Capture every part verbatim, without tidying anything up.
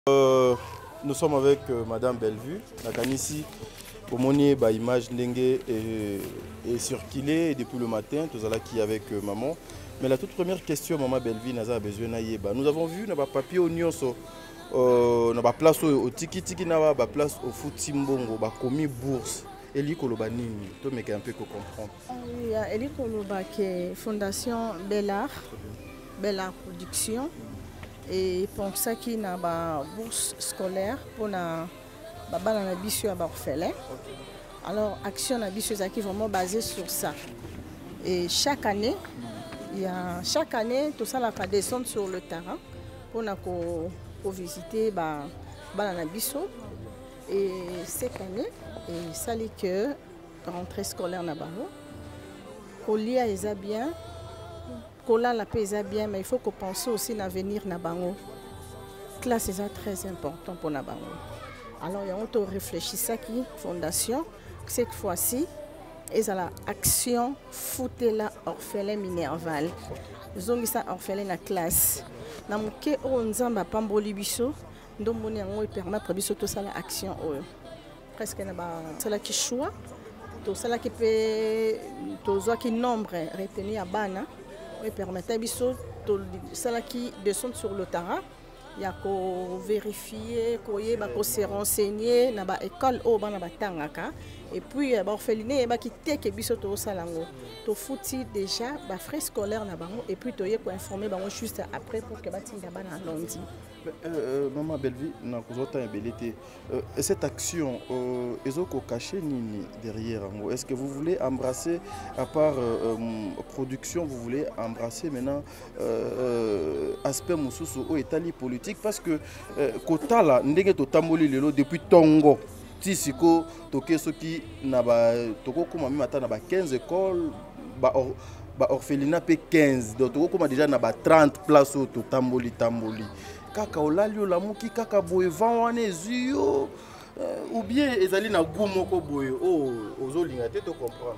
Euh, nous sommes avec euh, Madame Bellevue. Nakanisi, au monier, bah, image dengue est circulée depuis le matin. Tout ça qui avec euh, maman. Mais la toute première question, maman Bellevue, n'a besoin bah, nous avons vu, n'a pas papier au nyonso, n'a pas place au tiki tiki, n'a pas place au foot timbongo, bah commis bourse. Eli Koloba nini, to me un peu comprendre. Oui, Eli Koloba qui est Fondation Bellart, Bellart Production. Et pour ça qui n'a pas bourse scolaire pour na baba na bisu à orphelin. Alors action na bisu qui est vraiment basée sur ça. Et chaque année, il y a chaque année tout ça la descendre sur le terrain pour na ko visiter ba bala na bisu. Et cette année, et ça dit que rentrée scolaire na bango, colia est bien. Cola la paix est bien, mais il faut qu'on pense aussi à l'avenir na bango. Classe est très important pour na bango. Alors il y a on réfléchit ça qui fondation cette fois-ci et à la action fouter la orphelin Minerval. Zongi ça orphelin na classe. Na muke o nzamba pamboli biso ndo moni ngo permettre biso to ça la action oyo. Presque na ba cela qui choix to cela qui peut to zo qui nombre retenu à bana. Et permettre biso cela qui descend sur le terrain, il y a qu'à vérifier, qu'à se renseigner dans l'école au bana batangaka et puis orphelinat ba qui te que biso to salango to fouti déjà ba frais scolaire na bango et puis to y ko informer bango juste après pour que batinga bana lundi. Euh, maman Bellevue, euh, cette action, euh, est-ce que caché nini derrière? Est-ce que vous voulez embrasser, à part euh, production, vous voulez embrasser maintenant euh, aspect moussousou au état politique? Parce que Kota là, ndenge to tamboli lelo depuis Tongo, tisiko toke soki na ba toko kuma mi mata na ba quinze écoles, ba or, ba orphelinat pe quinze, donc toko kuma déjà na ba trente places au to tamboli tamboli. Kaka olalio la muki kaka boye vanwane zuyo ou bien ezali na gumo ko boye o ozolinga te to comprendre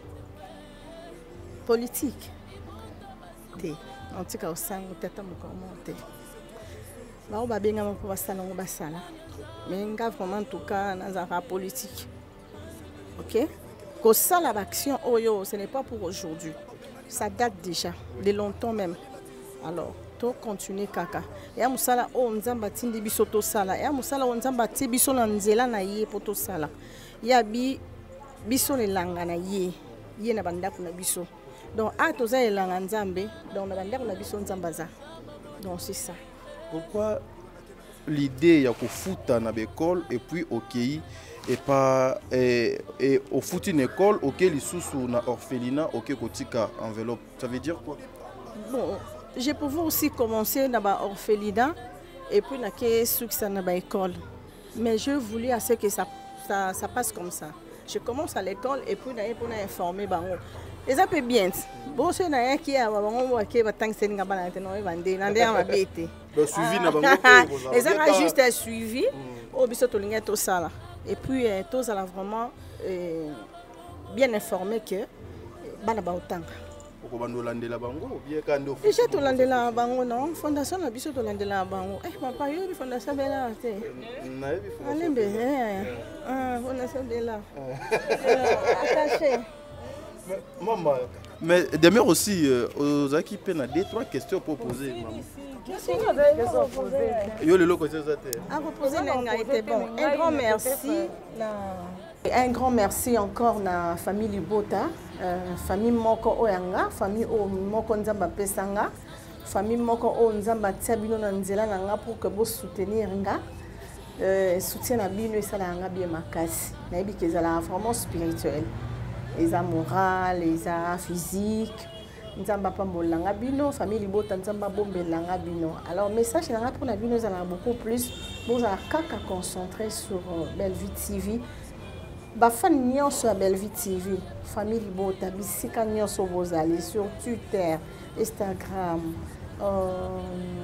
politique te en tout cas au sango tata mokomo te ba o ba benga mo ba sala ngo ba sala mais nga vraiment en tout cas na za politique. OK ko sala action oyo ce n'est pas pour aujourd'hui, ça date déjà de longtemps même. Alors to continuer kaka ya musala o nzamba tindi biso to sala ya musala o nzamba ti biso na nzela na ye poto sala ya bi biso le langa na ye ye na bandako na biso donc a to za elanga nzambe donc na bandako na biso nzamba za donc c'est ça. Pourquoi l'idée ya ko futa na l'école et puis au K I et pas et, et au foot une école auquel il sous na orphelinat auquel kotika enveloppe, ça veut dire quoi? Bon, je pouvais aussi commencer dans l'orphelinat et puis dans l'école. Mais je voulais à ce que ça, ça, ça passe comme ça. Je commence à l'école et puis pour informer. Et ça peut bien. Bon, c'est un qui a et ça a juste un suivi. Et puis, tous ont vraiment bien informé que déjà tolandela bango non fondation na biso tolandela bango eh papa yo fondation bela te alembe eh ah fondation bela attaché maman mais demain aussi aux équipes pena deux trois questions pour poser maman. Yo le loco c'est ça te à reposer n'a été bon. Un grand merci un grand merci encore na famille Libota, euh, famille Moko Oyanga, famille O Moko Nzamba Pesanga, famille Moko O Nzamba Tiabino Nzela Nanga pour que vous soutenir nga, euh, soutien à bino et ça la nga bien makasi. Na ebi que ça la vraiment spirituel, les a moral, les a physique. Nzamba pambolanga bino, famille Libota Nzamba bombelanga bino. Alors message nanga pour na bino ça beaucoup plus, vous allez kaka concentrer sur euh, Bellevue T V. Ba fan nyonso Bellevue T V, famille Libota, bisika nyonso bozali sur Twitter, Instagram, euh,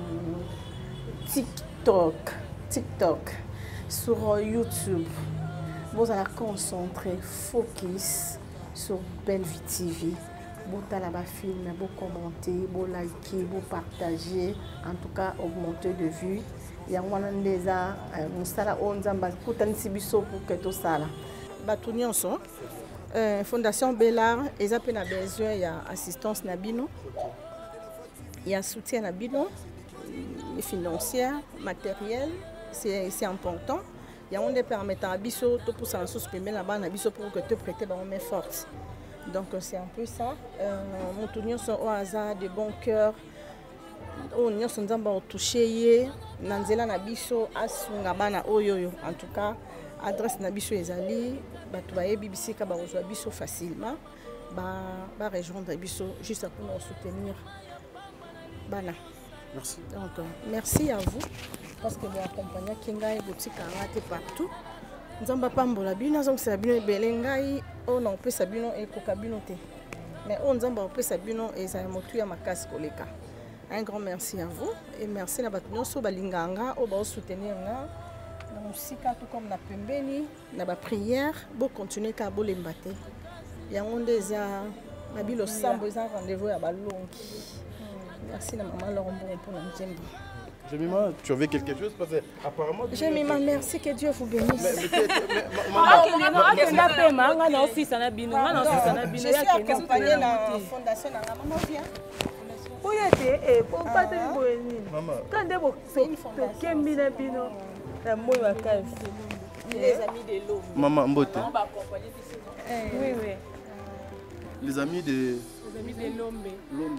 TikTok, TikTok, sur YouTube. Vous allez concentrer, focus sur Bellevue T V. Bota la ba film, vous commenter, vous liker, vous partager, en tout cas augmenter de vues yango wana nde eza mosala oyo nzambe akutanisi biso pour que tosala bato nyonso fondation Belard eza mpe na besoin ya assistance na bino ya soutien na bino financière matériel c'est important yango nde permettra biso topusana susu pembeni na bana na biso pour que toprêter bango main forte. Donc c'est un peu ça. Moto nyonso oyo aza de bon cœur oyo nyonso nzambe otouché ye na nzela na biso asunga bana oyo oyo. En tout cas adresse na biso ezali bato bayebi bisika bakozwa biso facilement ba rejoindre biso juste pour nous soutenir bana. Merci. Donc merci à vous parce que vous accompagnez Kingai boutique à partout. Nzamba pambola bino azong sa bino belengai o na opesa bino e kokabino te. Mais on nzamba opesa bino e za motu ya makasi koleka. Un grand merci à vous et merci na bato nyonso balinganga o ba soutenir nga na musika tout comme na pembeni na ba prière bo continuer ka bo lembate. Ya onde za mabilo sambo za rendez-vous ya balongi. Merci la maman Laurent pour la deuxième. Jemima, tu avais quelque chose parce que apparemment. Jemima, merci que Dieu vous bénisse. Je suis accompagnée de la fondation Maman Vient. Oui, et pour pas te maman. Quand des beaux les amis de l'eau. Maman Mbote. Oui, oui. Les amis de. Les amis de l'Ombe. L'Ombe.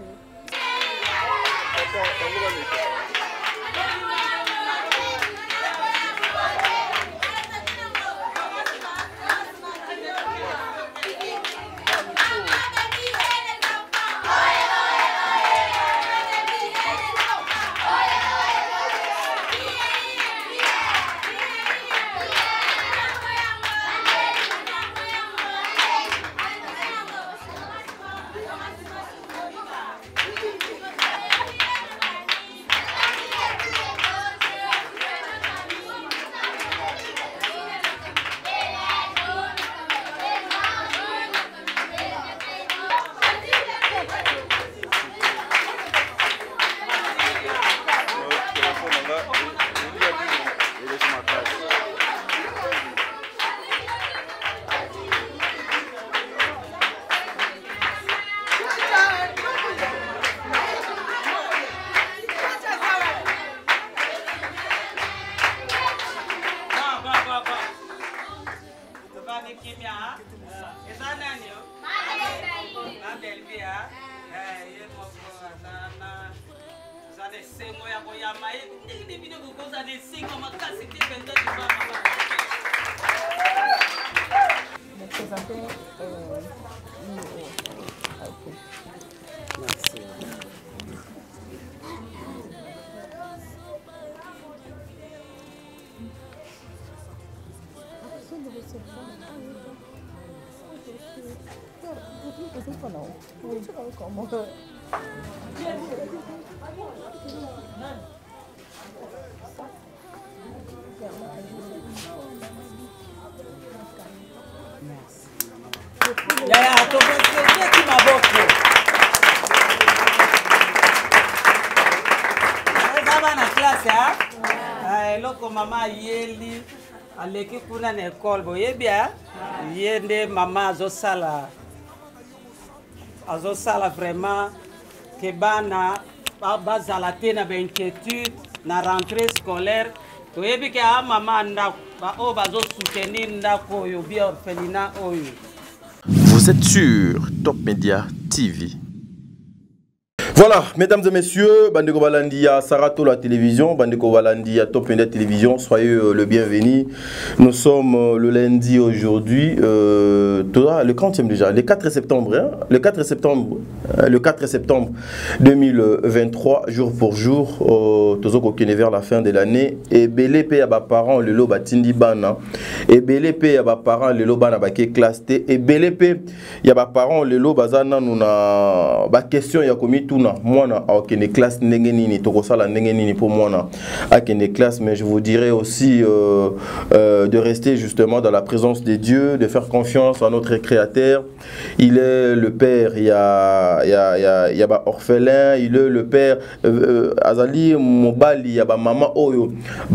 Mama yeli aleki kuna na école boyebia yende mama azosala azosala vraiment ke bana bazala te na ba inquiétude na rentrée scolaire toyebi ke a mama ndako ba o bazo soutenir ndako oyo bien orphelinat oyo. Vous êtes sur Top Media T V. Voilà, mesdames et messieurs, Bandeko Balandi à Sarato la télévision, Bandeko Balandi à Top Media Télévision, soyez euh, le bienvenu. Nous sommes euh, le lundi aujourd'hui, euh, le quantième déjà, le quatre septembre, hein, le quatre septembre, euh, le quatre septembre deux mille vingt-trois, jour pour jour, euh, Tozoko Kene vers la fin de l'année. Et Belé P à bas parents le lo batindi bana, et Belé P à bas parents le lo bana baké classe T, et Belé P y a bas parents le lo bazana nous na ba question ya komi tout tuna mwana akende classe ndenge nini tokosala ndenge nini pour mwana akende classe, mais je vous dirais aussi euh, euh, de rester justement dans la présence de Dieu, de faire confiance à notre Créateur. Il est le père, il y a il y a il y a, il y a ba orphelin, il est le père euh, azali mobali, il y a ba maman oyo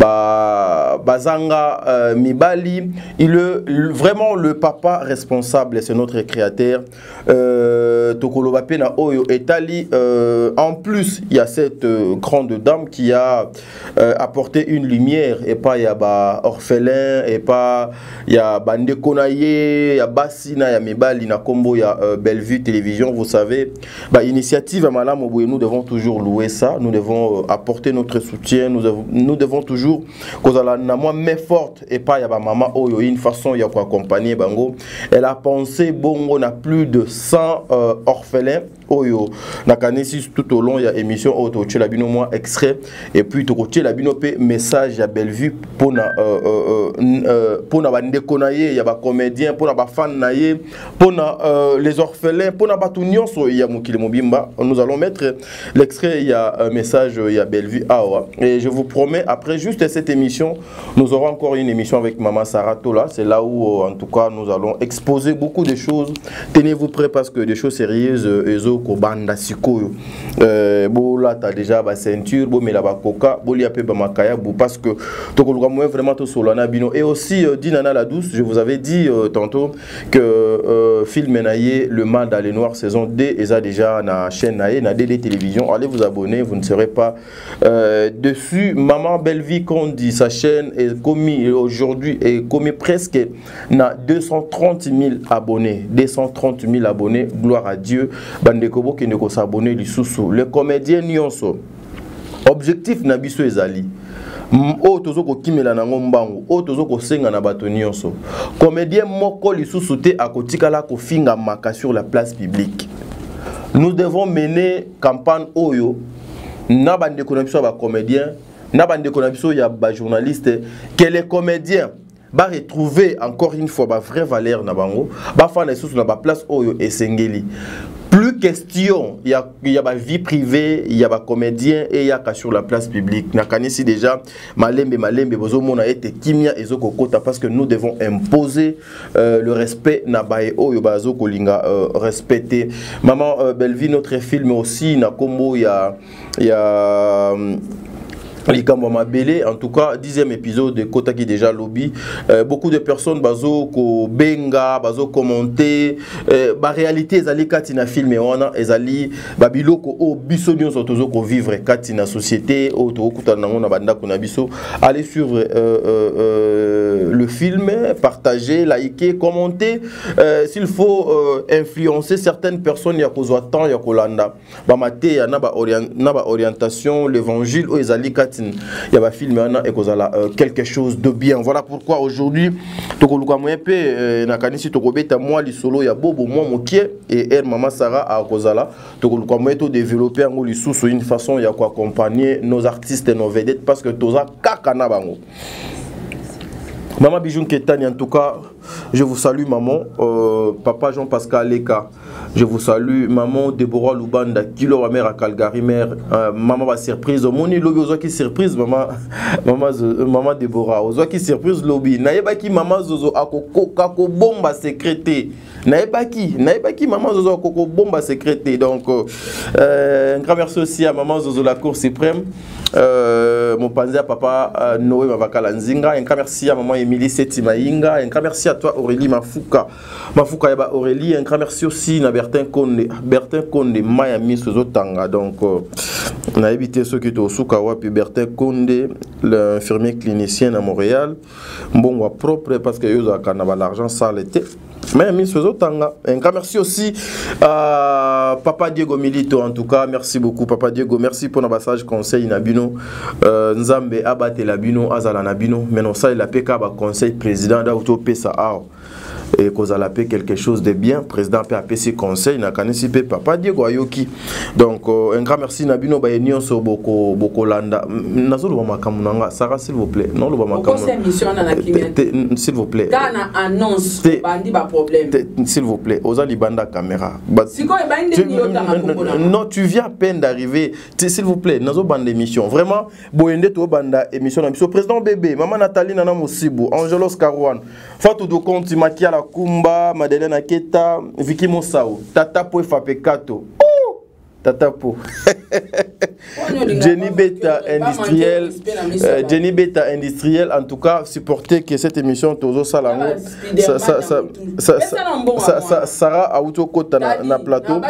ba bazanga euh, mibali, il est vraiment le papa responsable, c'est notre Créateur. Euh, Tokoloba pena oyo etali euh, en plus il y a cette euh, grande dame qui a euh, apporté une lumière, et pas il y a ba orphelin, et pas il y a bande konaye, il y a basina, il y a mibali na kombo, il y a euh, Bellevue Télévision, vous savez ba initiative à Malam Oboué, nous devons toujours louer ça, nous devons euh, apporter notre soutien, nous devons, nous devons toujours cause la na moi mais forte, et pas il y a ba maman oyo une façon il y a quoi accompagner bango. Elle a pensé bongo na plus de cent euh, orphelins oyo nakanisi tout au long il y a émission auto la bino moi extrait, et puis to côté la bino pe message à Bellevue pour na euh euh pour na bande konaye, il y a ba comédien, pour na ba fan naye, pour na euh, les orphelins, pour na ba tout nyonso il y a mokile mobimba. Nous allons mettre l'extrait, il y a un message il y a Bellevue awa, et je vous promets après juste cette émission nous aurons encore une émission avec maman Sarah Tola, c'est là où en tout cas nous allons exposer beaucoup de choses. Tenez-vous prêts parce que des choses sérieuses ezo ko banda sikoyo euh bo là t'as déjà ba ceinture bo mais la ba coca bo li apé ba makaya bo parce que to ko moi vraiment to solana bino. Et aussi euh, Dinana la douce, je vous avais dit euh, tantôt que euh, film naye le mal dans les noirs saison deux et ça déjà na chaîne naye na D D télévision, allez vous abonner, vous ne serez pas euh, dessus. Maman Bellevue qu'on dit sa chaîne est commis aujourd'hui est commis presque na deux cent trente mille abonnés, deux cent trente mille abonnés, gloire à Dieu. Bandekobo qui ne ko s'abonner li sousou le comédien nyonso objectif na biso ezali o tozo ko kimela na ngombango o tozo ko senga na bato nyonso comédien moko li sousou te akotikala ko finga maka sur la place publique. Nous devons mener campagne oyo na bandeko na biso ba comédien na bandeko na biso ya ba journaliste que les comédiens va retrouver encore une fois ba vraie valeur na bango ba fa na sous na ba place oyo esengeli. Plus question il y a il y a ba vie privée, il y a ba comédien et il y a ka sur la place publique. Na kanisi déjà malembe malembe bozo mona ete kimia ezoko kota parce que nous devons imposer euh, le respect na bae oyo bazo kolinga euh, respecter. Maman euh, Bellevue notre film aussi na kombo il y a il y a en tout cas, dixième épisode de Kota qui déjà lobby. Euh, beaucoup de personnes bazo ko benga, bazo commenter. Euh, ba réalité ezali katina filmé wana ezali babilo ko o biso nyonso tozo ko vivre katina société o to kutana ngona banda kuna biso. Allez suivre euh, euh, euh, le film, partager, liker, commenter. Euh, S'il faut euh, influencer certaines personnes, ya ko zo temps ya ko landa. Ba maté ya na ba orientation, l'évangile o ezali katina. Il y a un film et quelque chose de bien. Voilà pourquoi aujourd'hui, Tokoluka Mwepe, Nakanisi Tokobeta, moi, les solo, il y a Bobo, moi, Mokié, et elle, Maman Sarah, à Kozala. Tokoluka Mwepe, développer un les sous une façon, il y a quoi accompagner nos artistes et nos vedettes parce que Toza Kakana Bango. Maman Bijoun Ketani, en tout cas, je vous salue, maman. Euh, papa Jean-Pascal Leka, je vous salue. Maman Déborah Lubanda, Kilo, mère à Calgary, mère. Euh, maman va surprise. Moni lobby, aux qui surprise, maman. Maman, euh, maman Déborah, aux qui surprise lobby. Naïba qui maman Zozo a koko bomba sécrété. Naïba qui, naïba qui maman Zozo a koko bomba sécrété. Donc, euh, un grand merci aussi à maman Zozo la Cour suprême. Euh, mon panzé à papa euh, Noé Mavakala Nzinga. Un grand merci à maman Émilie Setimaïnga. Un grand merci à toi Aurélie Mafuka. Mafuka Yaba Aurélie. Un grand merci aussi à Bertin Konde. Bertin Konde Miami Sozotanga. Donc, on a évité ceux qui étaient au Soukawa. Puis Bertin Konde, l'infirmier clinicien à Montréal. Bon, propre parce que eux ont l'argent ça l'été. Mais Miss Tanga. Un grand merci aussi à Papa Diego Milito. En tout cas, merci beaucoup Papa Diego. Merci pour notre passage conseil Nabino. Euh, Nzambe abate Labino, Azala Nabino. Mais non, ça il a P K conseil président d'Auto Pesa. et qu'on a fait quelque chose de bien. Président P A P C conseil, n'a qu'à pas papa Diego Ayoki. Donc un grand merci Nabino Bayenion sur Boko Boko Landa. Nazolo Bamakamuna, Sarah s'il vous plaît. Non le Bamakamuna. S'il vous plaît. Dans annonce, bandi ba problème. S'il vous plaît, Oza Libanda caméra. Non, tu viens à peine d'arriver. S'il vous plaît, Nazo bande émission. Vraiment, Boyende to banda émission. Président Bébé, Maman Nathalie Nana Mosibu, Angelos Karouane, Fatou Dokonti, Makia La Kumba, Madeleine Aketa, Vicky Moussao, Tata Poe Fapekato. Tata Po. Jenny Beta industriel, euh, Jenny Beta industriel, en tout cas, supporter que cette émission Tozo Salango, ça, ça, ça, ça, ça, ça, Sarah Aoutokota na plateau.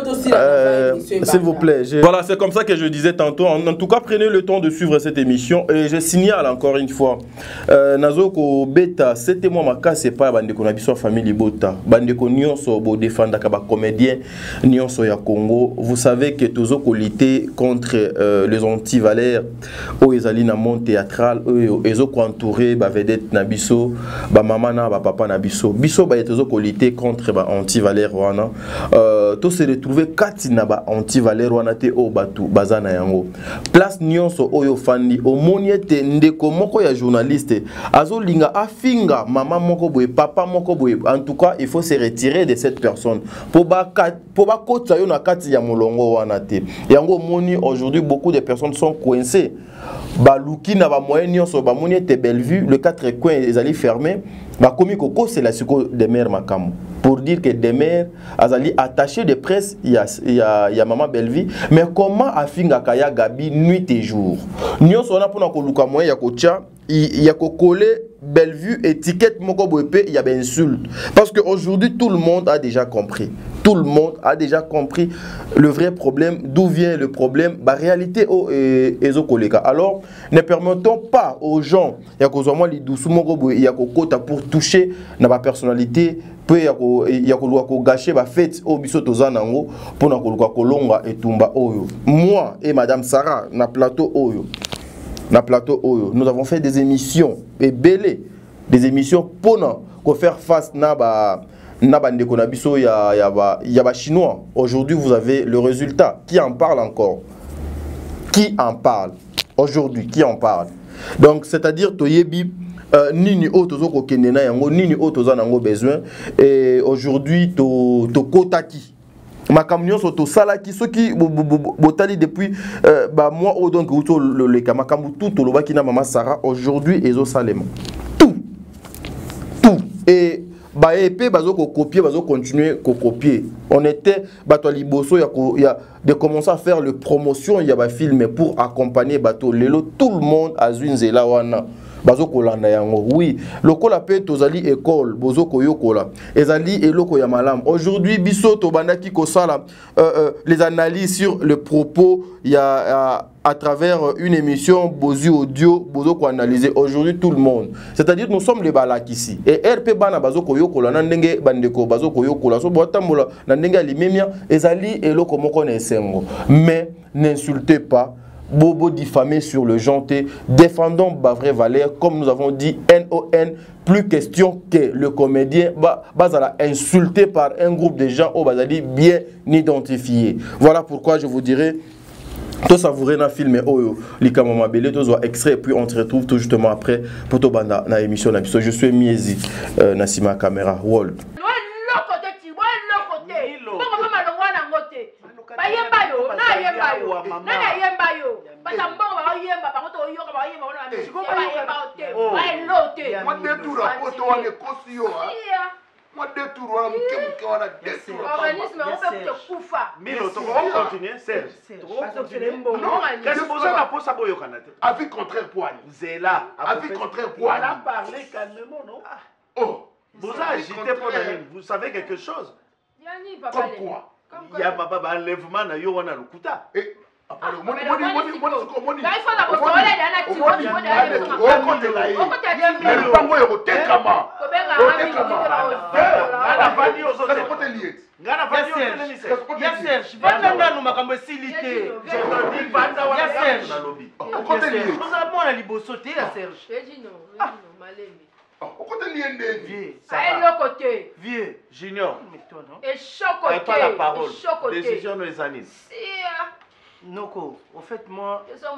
Euh, S'il vous plaît. Je... Voilà, c'est comme ça que je disais tantôt. En, en tout cas, prenez le temps de suivre cette émission et je signale encore une fois, euh, Nazoko Beta, c'était moi ma cas, c'est pas Bandeko Nabiso famille Bota, Bandeko Nyonso bo défendre kaba comédien Nyonso ya Congo. Vous savez que Tozo lutter contre euh, les anti-valères au ezali na monde théâtral eux ezo ko entouré ba vedette na biso ba mama na ba papa na biso biso ba tozo ko lutter contre ba anti-valères wana euh to se retrouver kati na ba anti-valères wana te o batu bazana yango place nyonso oyo fandi omoniete ndeko moko ya journaliste azo linga afinga mama moko boye papa moko boye en tout cas il faut se retirer de cette personne pour ba pour ba kota yo na kati ya molongo wana te yango moni aujourd'hui beaucoup de personnes sont coincées baluki na ba moyen nyonso ba moni te Bellevue le quatre coins les allées fermés ba komi koko c'est la siko de mère makamu pour dire que des mères azali attaché de presse il y a il y a il y a maman Bellevue mais comment afinga kaya gabi nuit et jour nyonso na pona ko luka moyen ya kocha il y a ko coller Bellevue étiquette moko boepe il y a ben insulte parce que aujourd'hui tout le monde a déjà compris tout le monde a déjà compris le vrai problème d'où vient le problème la réalité au ezo koleka alors ne permettons pas aux gens ya ko zwa li douce moko boye ya ko kota pour toucher na ba personnalité peu ya ko ya ko ko gâcher ba fête au biso tozana ngo pona ko ko kolonga etumba oyo moi et madame Sarah na plateau oyo na plateau oyo nous avons fait des émissions et belé des émissions pour pour faire face na ba na ba ndeko na biso ya ya ba ya ba chinois aujourd'hui vous avez le résultat qui en parle encore qui en parle aujourd'hui qui en parle donc c'est-à-dire toyebi euh, nini o tozo ko kendena yango nini o toza nango besoin et aujourd'hui to to kotaki ma camion soto salaki ceux qui botali depuis euh, bah moi au donc auto le le kamakamu tout lo bakina maman Sarah aujourd'hui ezo salema tout tout et bah épée bazo ko copier bazo continuer ko copier on était bato liboso ya ko ya de commencer à faire le promotion il y a ba film pour accompagner bato lelo tout le monde a zunzela wana bazo kolanda yango oui lokola pe tozali école bozo koyokola ezali eloko ya malam aujourd'hui biso to bandaki ko sala euh, euh, les analyses sur le propos il y a à travers une émission bozu audio bozo ko analyser aujourd'hui tout le monde c'est-à-dire nous sommes les balak ici et R P bana bazo koyokola na ndenge bandeko bazo koyokola so botambola na ndenge alimemia ezali eloko moko na esengo mais n'insultez pas Bobo diffamé sur le janté, défendons ba vraie valeur, comme nous avons dit, N O N, plus question que le comédien va insulté par un groupe de gens au Bazali bien identifiés. Voilà pourquoi je vous dirais, tout savourer na film oyo lika mama belé tous extrait puis on se retrouve tout justement après pour to banda na émission na biso. Je suis Miezi euh, Nassima caméra World. Moi deux tours on a deux tours organisme on peut te kufa Milo to on continue Serge non qu'est-ce que vous avez pour ça boyo kanate avis contraire poigne zela avis contraire poigne on a parlé calmement non oh vous agitez pour vous savez quelque chose comme quoi il y a papa enlèvement na yo wana lukuta et après moni moni moni moni moni il faut la bosola dana ti moni moni o kote la yi mais pango yo tekama ngana vandi ozo te kote liet ngana vandi ozo ni se ya Serge vanda ngano makambo silité je te dis vanda wana ya Serge o kote liet vous avez moi na liboso te ya Serge je dis non je dis non malembe Au côté lien de vieux. À l'autre côté. Vieux, Junior. Et chaque côté. Pas la parole. Décision des années. Noko, au fait, moi. Est-ce que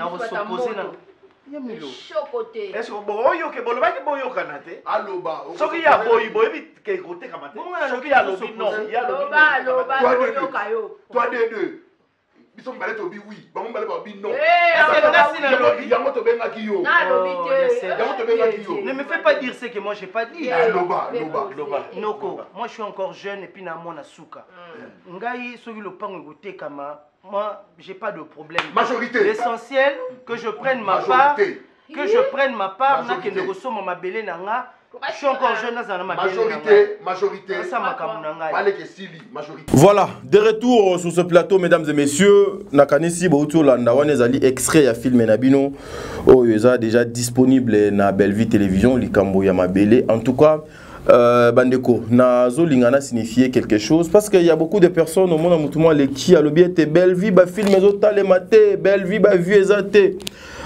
boyo ke bolo baki boyo kanate aloba soki ya boyi boyi bi ke côté kamate soki ya lobi non ya loba loba boyo kayo toi de deux biso mbale to bi oui bango mbale ba bi non eh yango to benga ki yo na lobi te yango to benga ki yo ne me fais pas dire ce que moi j'ai pas dit aloba loba loba Noko, moi je suis encore jeune et puis na mona suka ngai soki lo pango gote kama moi j'ai pas de problème majorité l'essentiel que je prenne ma part que je prenne ma part, na kende kosoma mabele nanga. Je suis encore jeune dans ma majorité, majorité. Ça m'a que Sili, majorité. Voilà, de retour sur ce plateau, mesdames et messieurs. Nakanisi Bautu Landa Wanezali extrait à film Nabino. Oh, il est déjà disponible na Bellevue Télévision, Likambo Yamabele. En tout cas, euh, Bandeko, Nazo Lingana signifiait quelque chose parce qu'il y a beaucoup de personnes au monde à Moutouma les qui a le bien te Bellevue, ba film ezota le maté, Bellevue ba vu ezate.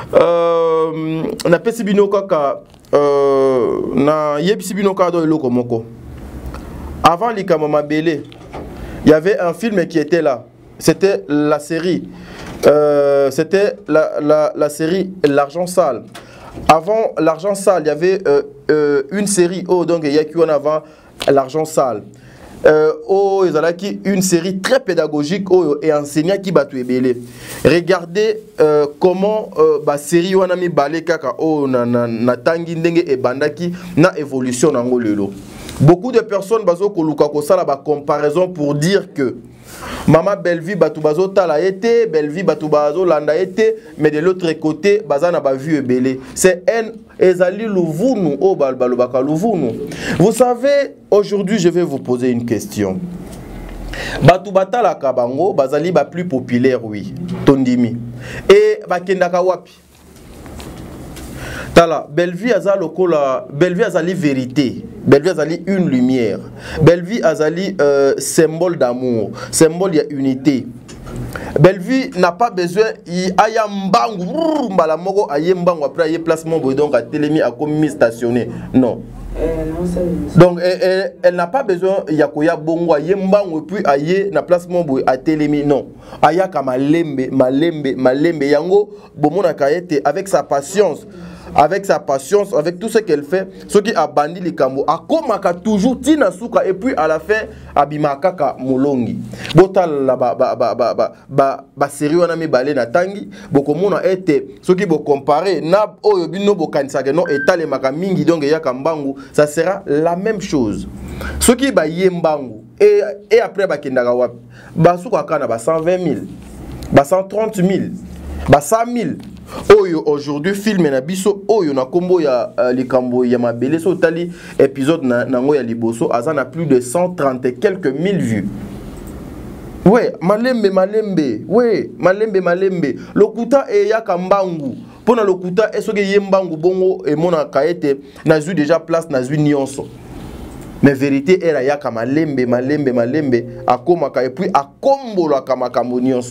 Euh, na pesi bino kaka euh, na yebisi bino kado eloko moko. Avant Likama Mabele, il y avait un film qui était là. C'était la série. Euh, C'était la, la, la série L'argent sale. Avant L'argent sale, il y avait euh, euh, une série. Oh, donc il y a qui en avant L'argent sale. Euh, oh, il y a une série très pédagogique oh, et enseignant qui bat tout ébélé. Regardez euh, comment euh, la série Wanami Balé Kaka oh, na, na, na tangi ndenge et bandaki na évolution na ngolelo. Beaucoup de personnes bazo koluka ko sala ba comparaison pour dire que Mama Bellevue batu bazo tala été, Bellevue batu bazo landa été, mais de l'autre côté bazana ba vu ébélé. C'est un ezali louvunu o balbalobaka louvunu. Vous savez, aujourd'hui je vais vous poser une question. Batu batala kabango bazali ba plus populaire oui, tondimi. Et bakendaka wapi? Tala, Bellevue azali lokola, Bellevue azali vérité, Bellevue azali une lumière, Bellevue azali euh, symbole d'amour, symbole de unité. Bellevue n'a pas besoin, il aya mbangu, mbala moko aye mbangu après aye placement donc à télémi à commis stationné. Non. Donc elle, elle, elle n'a pas besoin yakoya bongo aye mbangu puis aye na placement à télémi non. Aya ka malembe, malembe, malembe yango bomona kaete avec sa patience. Avec sa patience, avec tout ce qu'elle fait, ce qui a bandi les kambo, a komaka toujours tina souka et puis à la fin abimaka ka molongi. Botal la ba ba ba ba ba ba ba série wana mi balé na tangi, boko mona été ce qui bo comparer na oyo bino bo kanisaka no etale maka mingi donc ya kambangu, ça sera la même chose. Ce qui ba yembangu et et après ba kendaka wapi, ba souka kana ba cent vingt mille, ba cent trente mille, ba cent mille. Oyo aujourd'hui film na biso oyo na kombo ya uh, likambo ya mabele so tali épisode na nango ya liboso azana plus de cent trente et quelques mille vues. Ouais, malembe malembe, ouais, malembe malembe. Lokuta e ya kambangu. Pona lokuta e soke yembangu bongo e mona kaete na zu déjà place na zu nyonso. Mais vérité era ya ka malembe malembe malembe akoma ka et puis akombo la kama nyonso.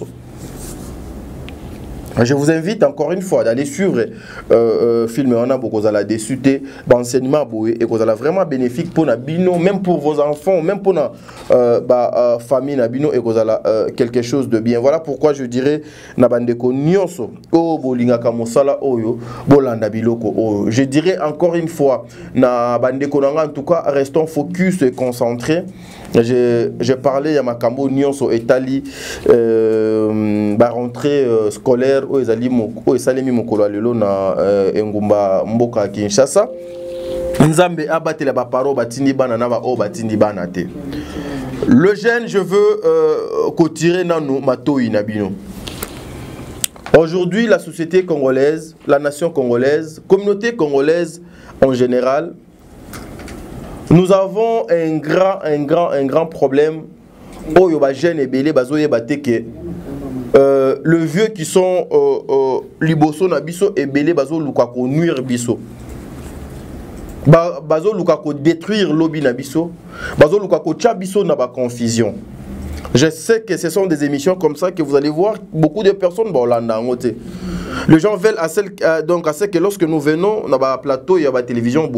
Je vous invite encore une fois d'aller suivre euh, euh, film on a beaucoup à la déçuté d'enseignement et qu'on a vraiment bénéfique pour Nabino, même pour vos enfants, même pour la euh, bah, euh, famille Nabino et qu'on a euh, quelque chose de bien. Voilà pourquoi je dirais Nabandeko Nyonso, oh bolinga kamosala oyo, bolanda biloko oyo. Je dirais encore une fois Nabandeko nanga en tout cas restons focus et concentrés. Je, je parlais à Makambo Nyonso Etali euh, bah, rentrée euh, scolaire où ils allaient mokolo lelo na engumba mboka Kinshasa. Nzambe abate la baparo batindi bana na ba o batindi bana te. Le jeune je veux euh, kotirer nanu matoi nabino. Aujourd'hui la société congolaise, la nation congolaise, communauté congolaise en général, nous avons un grand, un grand, un grand problème. Oh, yoba jeune et belé, bazo yebateke. Le vieux qui sont euh, euh, liboso na biso et belé bazo lukako nuire biso. Ba, bazo lukako détruire lobby na biso. Bazo lukako tcha biso na ba confusion. Je sais que ce sont des émissions comme ça que vous allez voir beaucoup de personnes ba olanda ngote. Les gens veulent à celle, euh, donc à ce que lorsque nous venons dans le plateau, il y a la télévision,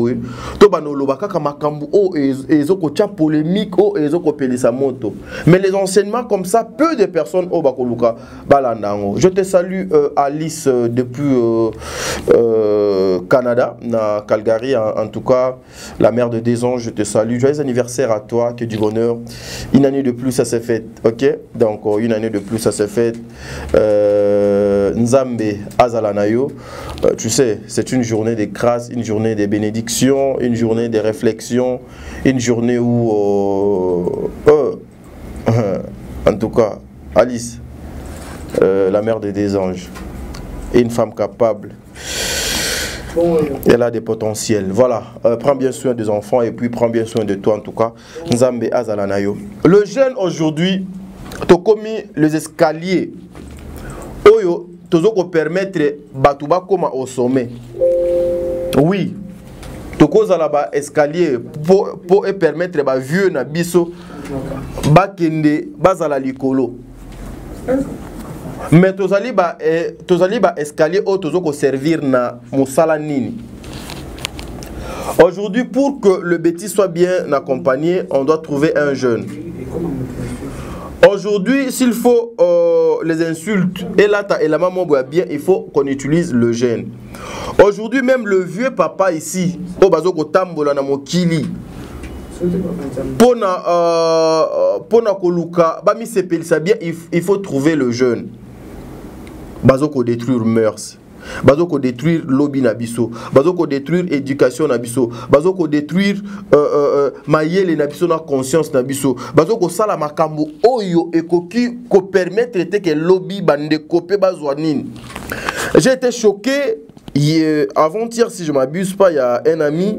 polémique, mais les enseignements comme ça, peu de personnes au Bakoluka balandango. Je te salue euh, Alice euh, depuis euh, euh, Canada, na Calgary en, en tout cas, la mère de deux ans, je te salue. Joyeux anniversaire à toi, que du bonheur. Une année de plus, ça s'est fait, ok? Donc une année de plus, ça s'est fait. Euh, Nzambe Azalanayo, euh, tu sais, c'est une journée de grâce, une journée de bénédiction, une journée de réflexion, une journée où, euh, euh, euh, en tout cas, Alice, euh, la mère des deux anges, est une femme capable. Elle a des potentiels. Voilà, euh, prends bien soin des enfants et puis prends bien soin de toi en tout cas. Nzambe Azalanayo. Le jeune aujourd'hui, tu as commis les escaliers. Oyo, tozoko permettre batuba comme au sommet. Oui. Tokoza là bas escalier pour pour permettre ba vieux na biso ba kende bazala likolo. Mais tozali ba eh, tozali ba escalier o tozoko servir na musala nini. Aujourd'hui, pour que le bêtis soit bien accompagné, on doit trouver un jeune. Aujourd'hui, s'il faut euh, les insultes et là et la maman boit bien, il faut qu'on utilise le jeune. Aujourd'hui, même le vieux papa ici, au bazoko tambola na mokili, pona euh, pona koluka, ba mi sepelisa bien, il faut trouver le jeune. Bazoko détruire mœurs. Bazoko détruire lobby nabiso, bazoko détruire éducation nabiso, bazoko détruire euh, euh, mayele nabiso na conscience nabiso, bazoko sala makambo oyo ekoki ko permettre que lobby bande kopé bazwanine. J'ai été choqué avant-hier, si je m'abuse pas, il y a un ami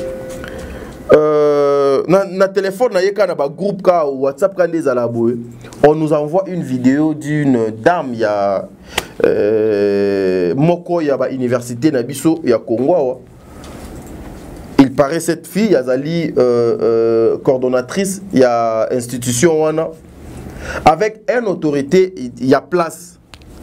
euh, na, na téléphone na yeka na ba groupe ka WhatsApp ka des alaboué, on nous envoie une vidéo d'une dame, il y a Euh, Moko ya ba université na biso ya Congo. Il paraît cette fille Yazali euh, euh, coordonnatrice il y a institution wana avec une autorité il y a place.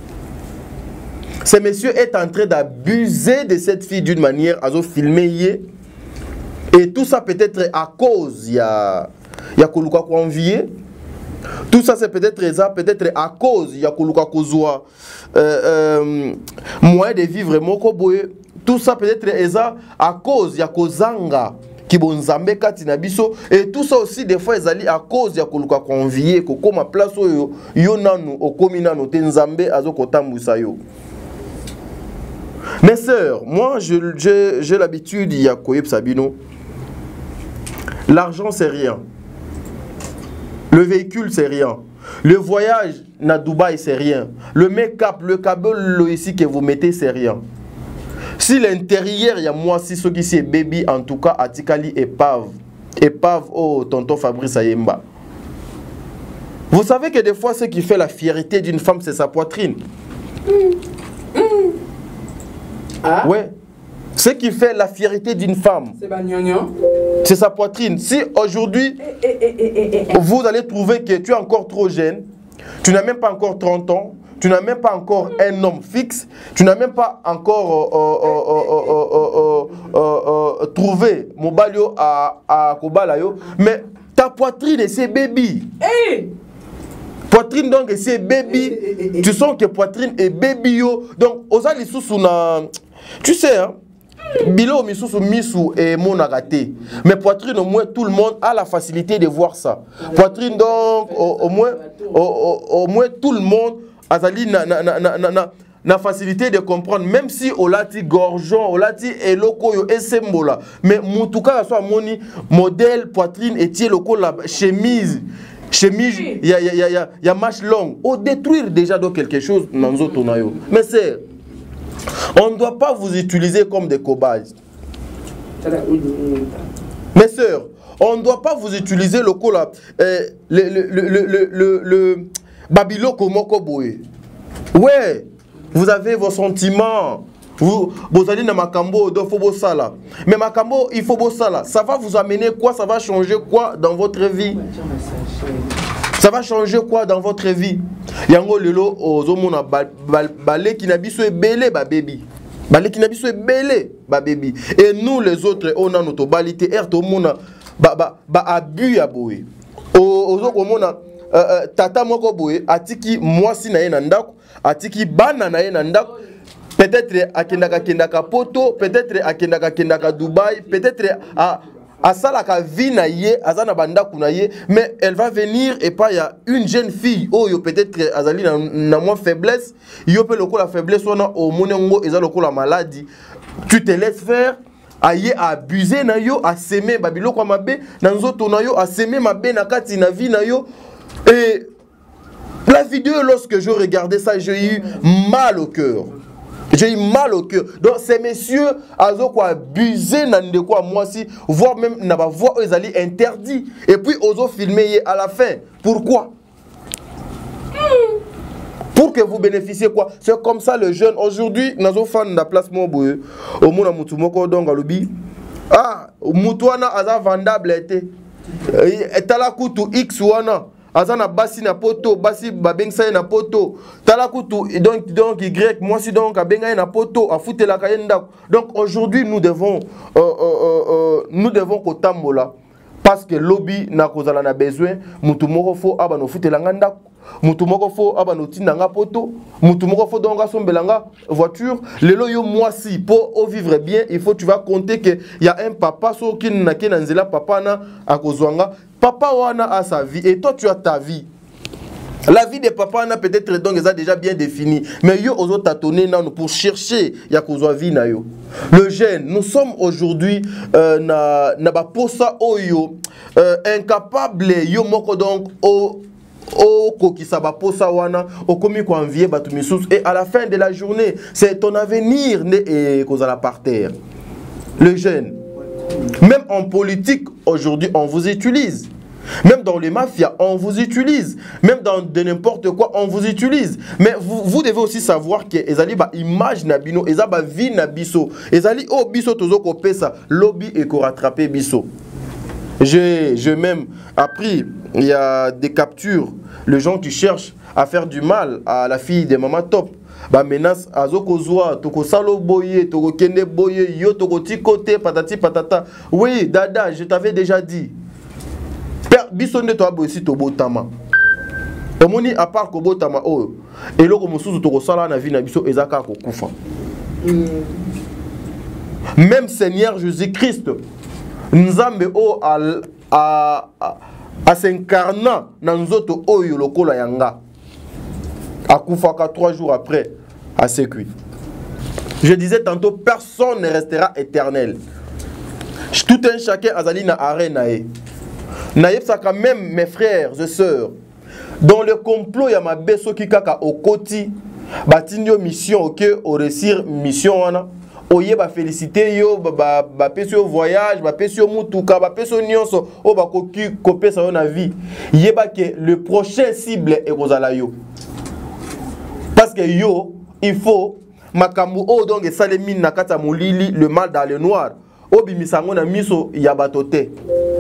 Ce monsieur est en train d'abuser de cette fille d'une manière à filmer et tout ça peut-être à cause il y a il y a koluka ko envier. Tout ça c'est peut-être peut-être à cause il y a koluka kozwa euh, euh, moyen de vivre moko boye. Tout ça peut-être à cause il y a kozanga ki bonzambe kati na biso et tout ça aussi des fois ezali à cause il y a koluka convier ko koma place oyo yo nanu okomi nanu te nzambe azokotambusa yo. Mes sœurs, moi j'ai j'ai l'habitude il y a koyeb sabino. L'argent c'est rien. Le véhicule, c'est rien. Le voyage à Dubaï, c'est rien. Le make-up, le câble ici que vous mettez, c'est rien. Si l'intérieur, il y a moi, si ce qui c'est baby, en tout cas, Atikali épave. Épave, oh, tonton Fabrice Ayemba. Vous savez que des fois, ce qui fait la fierté d'une femme, c'est sa poitrine. Mm. Mm. Ah? Ouais. Ce qui fait la fierté d'une femme, c'est sa poitrine. Si aujourd'hui, eh, eh, eh, eh, eh. vous allez trouver que tu es encore trop jeune, tu n'as même pas encore trente ans, tu n'as même pas encore un homme fixe, tu n'as même pas encore euh, euh, euh, euh, euh, trouvé mon balio à, à Kobalayo, mais ta poitrine, c'est baby. Hey. Poitrine donc c'est baby. Hey, hey, hey, hey. Tu sens que poitrine est baby. Donc, aux alissous, tu sais, hein. Bilo misusu misu et monagate. Mais poitrine au moins tout le monde a la facilité de voir ça. Poitrine donc au, au moins au, au, au moins tout le monde a na na na na na na facilité de comprendre même si olati gorgeon olati eloko yo esembola mais mutuka soit moni modèle poitrine et tie loko la chemise chemise il y a il y a il y a il y a manche longue au détruire déjà donc quelque chose dans autres nayo. Mais c'est on ne doit pas vous utiliser comme des cobayes. Mes sœurs, on ne doit pas vous utiliser le cola, euh, le le le le le le Babiloko Mokoboé. Ouais, vous avez vos sentiments. Vous vous allez dans Makambo, il faut bosser là. Mais Makambo, il faut bosser là. Ça va vous amener quoi? Ça va changer quoi dans votre vie? Ça va changer quoi dans votre vie? Yango lelo ozomona balé qui nabiso e belé ba baby. Balé qui nabiso e belé ba baby. Et nous les autres on a notre balité er to mona ba ba ba abus ya boye. Ozo komona tata moko boye atiki mwasi na ye na ndako, atiki bana na ye na ndako. Peut-être akendaka kendaka poto, peut-être akendaka kendaka Dubaï, peut-être à à ça la vie na ye azana banda kuna ye, mais elle va venir et pas il y a une jeune fille oh yo peut-être azali na, na moins faiblesse, yo peut loko la faiblesse wana au monengo eza loko la maladie, tu te laisses faire aye à abuser na yo, à s'aimer babilo kwa mabe na nzoto na yo, à s'aimer mabe na kati na vie na yo. Et la vidéo, lorsque je regardais ça, j'ai eu mal au cœur. J'ai eu mal au cœur. Donc ces messieurs, ils ont abusé de quoi moi aussi, voire même n'a pas voix ils allaient interdit. Et puis ils ont filmé à la fin. Pourquoi? Pour que vous bénéficiez quoi? C'est comme ça le jeune. Aujourd'hui, nous avons fait la place Moboye. Au monde à Moutoumoko donc à l'obi. Ah, Moutouana aza vendable était. Et tala kutu X wana. Azana basi na poto, basi babengsa na poto. Talakutu donc donc Y, moi si donc abenga na poto, a fouté la kayenda. Donc aujourd'hui nous devons euh, euh, euh, nous devons kotambola parce que lobby na kozala na besoin, mutu moko fo aba no fouté la nganda. Mutu moko fo aba no tinanga poto, mutu moko fo donc asombelanga voiture. Lelo yo moi si pour vivre bien, il faut tu vas compter que il y a un papa so qui na kenanzela papa na akozwanga. Papa wana a sa vie et toi tu as ta vie. La vie de papa na peut-être donc ils a déjà bien défini. Mais yo ozo tâtonner nan pour chercher ya kozwa vie na yo. Le jeune, nous sommes aujourd'hui euh, na na ba posa oyo euh, incapable yo moko donc au au kokisa ba posa wana au komi ko envier batu misous et à la fin de la journée, c'est ton avenir né et kozala par terre. Le jeune, même en politique, aujourd'hui, on vous utilise. Même dans les mafias, on vous utilise. Même dans de n'importe quoi, on vous utilise. Mais vous, vous devez aussi savoir que ezali ba image na bino, ezali ba vie na biso. Ezali o biso tozo ko pesa, lobby et ko rattraper biso. J'ai j'ai même appris, il y a des captures, les gens qui cherchent à faire du mal à la fille de Maman Top. Ba menace azoko zwa toko salo boye toko kende boye yo toko tikote patati patata. Oui dada, je t'avais déjà dit. Père bisonde to abosi to botama. Omoni à part ko botama o eloko mosusu toko sala na vie na biso ezaka ko kufa. Même Seigneur Jésus-Christ nzambe o a a a s'incarna na nzoto oyo lokola yanga. À Koufaka trois jours après, à Sécuit. Je disais tantôt, personne ne restera éternel. Tout un chacun azali na arène nae. Naïf ça quand même mes frères et sœurs. Dans le complot ya mabeso ki kaka okoti, batinyo mission ok au réussir mission wana. Oye ba féliciter yo ba ba peso voyage, ba peso mutuka, ba peso nyonso o ba koki kopesa yo na vie. Yeba que le prochain cible est kozala yo. Parce que yo, il faut makambu o donc salemi na kata molili le mal dans le noir. Obi misango na miso ya batote.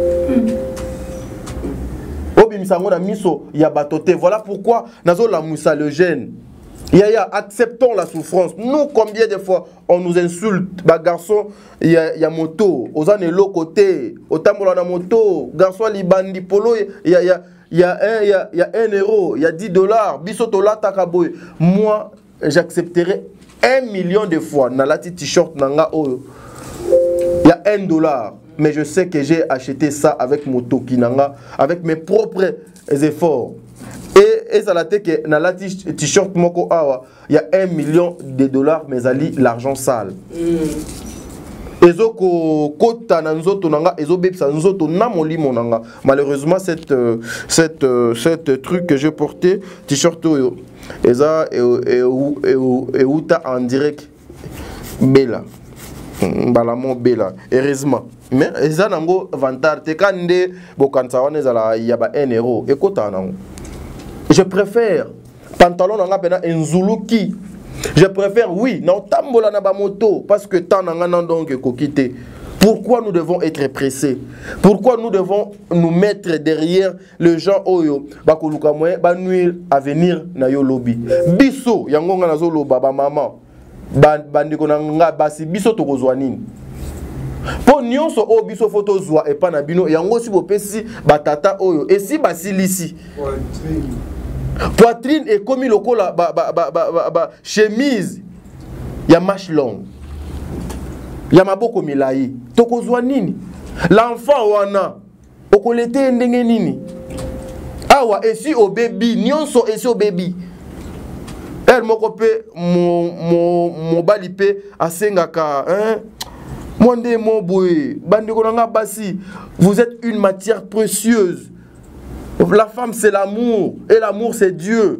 Obi misango na miso ya batote. Voilà pourquoi nazo la musa le jeune. Ya ya acceptons la souffrance. Nous combien de fois on nous insulte, ba garçon ya ya moto, ozane lo côté, otambola na moto, garçon libandi polo ya ya il y a un, il y a, il y a un euro, il y a dix dollars, bisotola takaboy. Moi, j'accepterai un million de fois. Nalati t-shirt nanga oh. Il y a un dollar, mais je sais que j'ai acheté ça avec mon toki nanga, avec mes propres efforts. Et et ça la que nalati t-shirt moko awa, il y a un million de dollars, mais ali l'argent sale. Mm. Ezoko kota na nzoto nanga ezobepsa nzoto na molimo nanga. Malheureusement cette cette cette truc que je portais t-shirt oyo eza et et uta en direct bela balamo bela heureusement mais eza nango vantar te kande bokansa wana ezala ya ba un euro ekota nango. Je préfère pantalon nanga pena enzuluki. Je préfère, oui, non tambola na ba moto parce que tant nanga nan donc kokite Pourquoi nous devons être pressés? Pourquoi nous devons nous mettre derrière les gens oyo bakoluka moyen ba nuire avenir na yo lobby? Biso yango nga nazo loba ba maman bandiko na nga basi biso tokozwa nini? Po nyonso o biso photo zwa e pa na bino yango si bopesi batata oyo et si basilisi poitrine et comme lokola ba ba ba ba, ba chemise ya manche longue ya maboko milai tokozwa nini? L'enfant wana okolete ndenge nini? Awa esi o baby nyonso esi o baby elle moko pe mo mo mobali pe asengaka hein monde mon boy bandeko nanga basi vous êtes une matière précieuse. La femme c'est l'amour et l'amour c'est Dieu.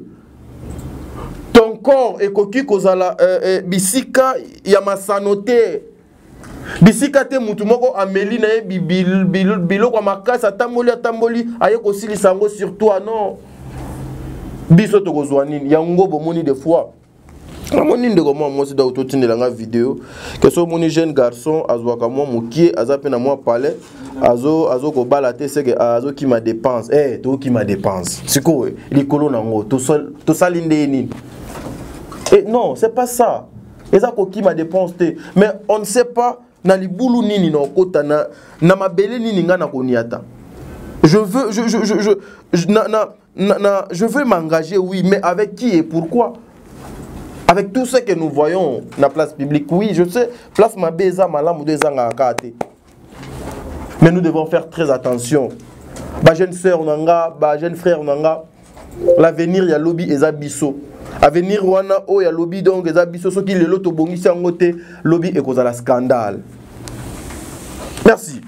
Ton corps est koki kozala euh, bisika ya masanote bisika te mutu moko ameli na bilo kwa makasa tamboli atamboli aye kosilisa ngo sur toi non. Biso tokozwa nini yango bomoni des fois amoni ndeko moi moi c'est d'autotine la vidéo que so moni jeune garçon azwaka moi mokie azape na moi palais azo azo ko balate c'est que azo qui ma dépense eh to qui ma dépense siko likolo nango to sol to salinde nini et non c'est pas ça eza ko qui ma dépense te mais on ne sait pas na libulu nini na kota na na mabele nini nga na koniata je veux je je je, je na, na, na, na je veux m'engager oui mais avec qui et pourquoi? Avec tout ce que nous voyons dans la place publique, oui, je sais, place Mabeza, Malam ou des Angakate. Mais nous devons faire très attention. Ma jeune sœur, ma jeune frère, l'avenir, il y a lobby et Zabiso. L'avenir, il y a lobby donc et Zabiso, ce qui est l'autre bongi, c'est un côté lobby et cause de la scandale. Merci.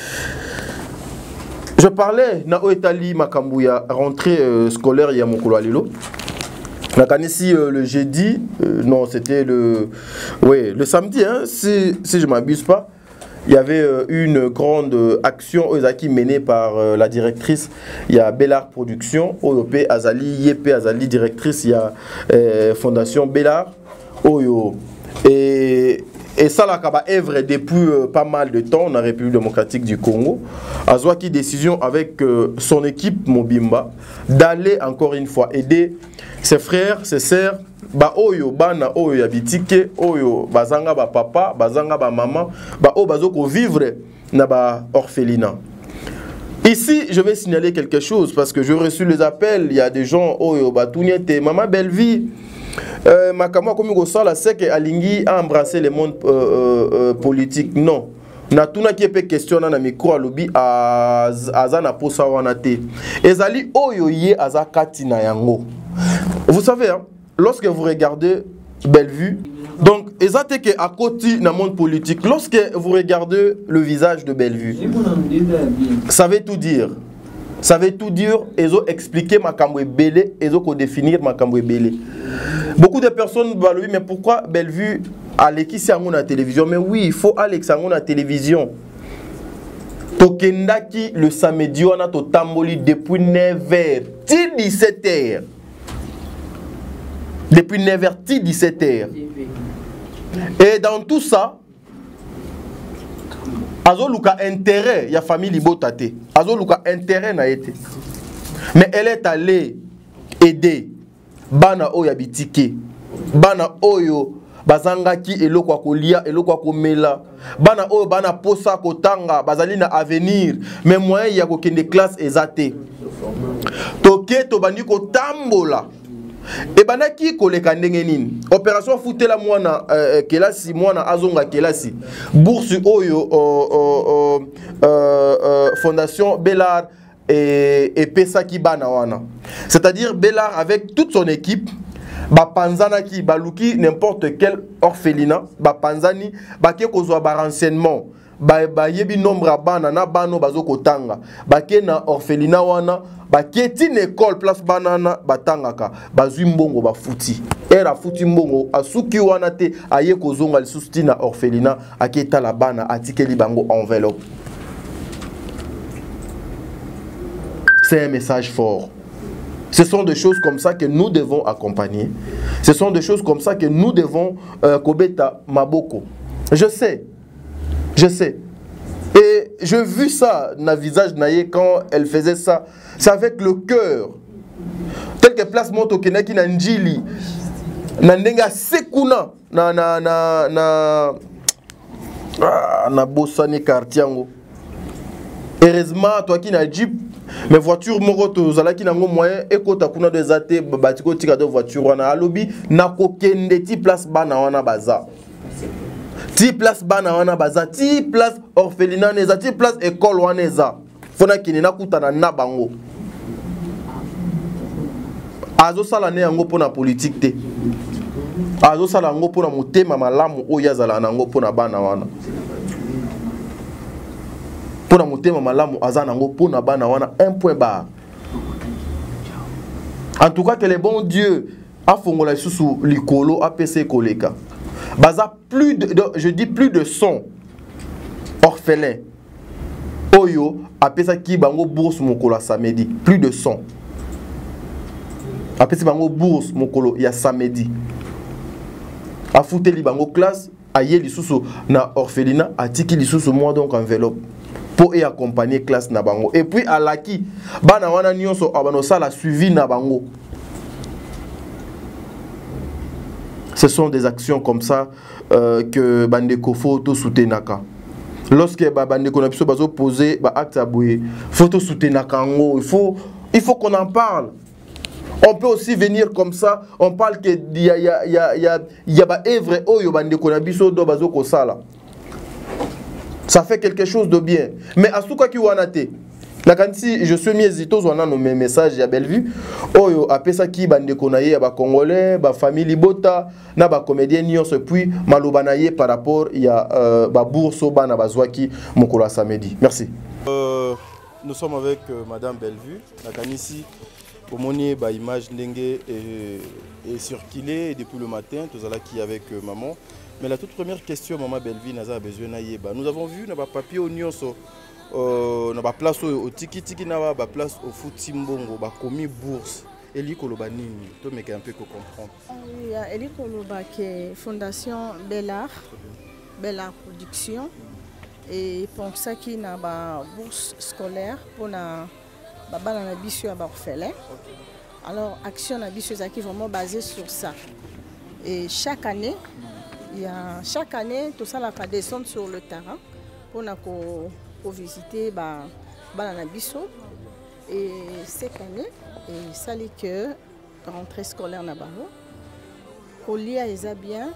Je parlais, na Oetali Makambouya, rentrée euh, scolaire, il y a mon couloir Lilo. La Canesi euh, le jeudi, euh, non c'était le, ouais, le samedi, hein, si, si je ne m'abuse pas, il y avait euh, une grande euh, action Ozaki menée par euh, la directrice, il y a Bellard Production, O P Azali, Yep Azali directrice, il y a euh, Fondation Bellard, Oyo. Et, et ça là, a œuvre depuis euh, pas mal de temps dans la République démocratique du Congo. Azwaki décision avec euh, son équipe Mobimba d'aller encore une fois aider ses frères, ses sœurs, ba oyo bana oyo yabitike oyo bazanga ba papa, bazanga ba maman, ba o bazoko vivre na ba orphelinat. Ici, je vais signaler quelque chose parce que j'ai reçu les appels, il y a des gens oyo batuniete maman belle vie. Euh, Makama comme Gosala c'est que Alingi a embrassé le monde euh, euh, euh, politique. Non. Na tuna qui peut questionner na micro à lobby à azana posa wanate. Ezali oyo ye azakati na yango. Vous savez, hein, lorsque vous regardez Bellevue, donc, exactement que à côté dans le monde politique, lorsque vous regardez le visage de Bellevue, ça veut tout dire. Ça veut tout dire, et ont expliqué ma camoué belé, et ont définir ma camoué belé. Beaucoup de personnes vont lui, mais pourquoi Bellevue a l'équipe à la télévision? Mais oui, il faut aller à la télévision. Tokendaki le samedi, on a to tamboli depuis neuf heures, dix-sept heures. Depuis neuf heures, dix-sept heures. Et dans tout ça, Azoluka intérêt, il y a famille Libotate. Azoluka intérêt n'a été. Mais elle est allée aider Bana Oyo Bitike. Bana Oyo Bazangaki eloko kolia eloko komela. Bana Oyo Bana Posa Kotanga Bazali na avenir. Mais moi il y a kokende classe ezate. Toke to bandi ko tambola. Et banaki koleka ndenge nini opération foutela mwana euh, kelasi mwana azonga kelasi bourse oyo euh, euh, euh, fondation Bellard et, et Pesaki bana wana, c'est-à-dire Bellard avec toute son équipe ba panzana ki baluki n'importe quel orphelinat ba panzani ba ke kozwa ba renseignement ba ba yebi nombre bana na bano bazoko tanga ba ke na orphelinat wana ba keti une école place banana batangaka bazwi mbongo ba futi era futi mbongo asuki wana te aye kozonga lisusti na orphelinat aketa la bana atikeli bango enveloppe. C'est un message fort. Ce sont des choses comme ça que nous devons accompagner. Ce sont des choses comme ça que nous devons euh, kobeta maboko. Je sais. Je sais. j'ai vu ça dans le visage naïe quand elle faisait ça. C'est avec le cœur. Tel que place moto kenaki na njili. Na ndenga sekuna na na na na ah, na bossani quartier ngo. Heureusement toi qui na jeep mais voiture moko to zalaki nango moyen ekota kuna de zate batiko tika de voiture wana alobi na kokende ti place bana wana baza. Ti place bana wana baza, ti place orphelinat neza, ti place école wana eza. Fona kini na kutana na bango. Azo sala ne yango pona politique te. Azo sala yango pona motema malamu oyo azala nango pona bana wana. Pona motema malamu aza nango pona bana wana un point barre. En tout cas que le bon Dieu a fongola sous likolo A P C koleka. Baza plus de, de je dis plus de cent orphelins. Oyo apesa ki bango bourse mokolo samedi, plus de cent. Apesa bango bourse mokolo ya samedi. A fouté li bango classe, aye li susu na orphelinat, atiki li susu moi donc enveloppe pour y accompagner classe na bango. Et puis à laki bana wana nyonso abano sala suivi na bango. Ce sont des actions comme ça euh, que Bandeko Photo soutenaka. Lorsque Bandeko n'a pas posé acte à bouer, photo soutenaka, il faut, il faut qu'on en parle. On peut aussi venir comme ça, on parle que il y a, il y a, il y a, il y a, il y a œuvre oyo Bandeko n'a biso do bazo ko sala. Ça fait quelque chose de bien. Mais à ce cas qui wanate. Si je suis mis hésiteux, on a nos messages à Bellevue. Oyo apesa ki bandeko na ye ba congolais, ba famille libota, na ba comédien nyonso puis malobanaye par rapport il y a euh, ba bourso bana bazwaki mokolo samedi. Merci. Euh, nous sommes avec euh, madame Bellevue. Nakanisi omoni ba image ndenge est, est circulée depuis le matin, tous là qui avec euh, maman. Mais la toute première question maman Bellevue naza besoin na yeba. Nous avons vu na ba papier nyonso Euh, na ba place au tiki tiki na ba place au foot mbongo ba komi bourse eli koloba nini to meka un peu ko comprendre. Il y a eli koloba que fondation Bellar Bellar production et pour ça qui na ba bourse scolaire pour na ba bana na biso ya ba orphelin. Alors action na biso qui vraiment basée sur ça. Et chaque année il y a chaque année tout ça la ka descendre sur le terrain pour na ko pour visiter bah Balana Bisso et cette année et ça dit que rentrée scolaire na bango colia est bien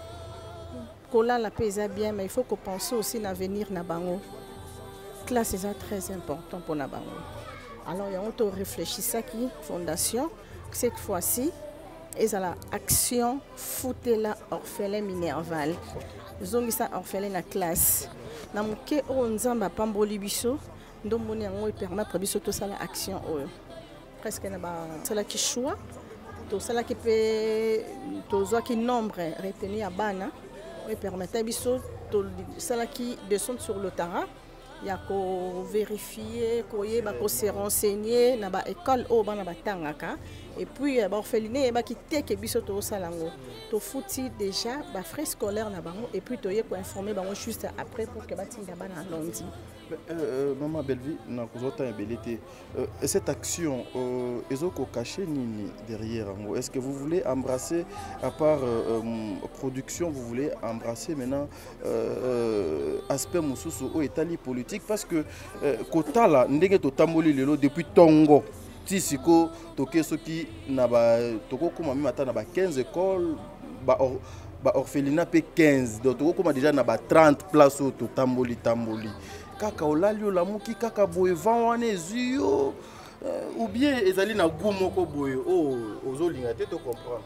cola la paix est bien mais il faut qu'on pense aussi à l'avenir na bango classe est très important pour na bango alors il y a on réfléchit ça qui fondation cette fois-ci et ça la action fouter la orphelin Minerval zongi ça orphelin na classe na moke o nzamba pamboli biso ndomoni yango e permettre biso to sala action oyo presque na ba sala ki choix to sala ki pe to zo ki nombre retenu ya bana e permettre biso to sala ki descendre sur le terrain ya ko vérifier ko yeba ko se renseigner na ba école o bana batangaka et puis ba orphelinat ba ki teke biso to salango to fouti déjà ba frais scolaire na bango et puis to ye ko informer bango juste après pour que batinga bana lundi. Euh, maman Bellevue na kozota embelité euh, cette action euh, ezoko caché nini derrière ngo est-ce que vous voulez embrasser à part euh, production vous voulez embrasser maintenant euh, euh, aspect mususu o etali politique parce que euh, kotala ndenge to tamboli lelo depuis tongo tisiko toke soki na ba toko kuma mi mata na ba quinze écoles ba or, ba orphelinat pe quinze donc toko kuma déjà na ba trente places to tamboli tamboli kaka olali olamuki kaka boye vent wana ezio ou bien ezali na goût moko boye o ozolinga te to comprendre